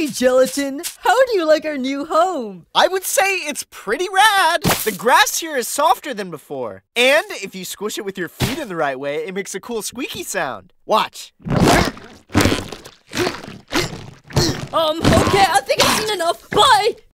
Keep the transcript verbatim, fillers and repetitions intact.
Hey, Gelatin! How do you like our new home? I would say it's pretty rad. The grass here is softer than before. And if you squish it with your feet in the right way, it makes a cool squeaky sound. Watch. Um, okay, I think I've seen enough. Bye!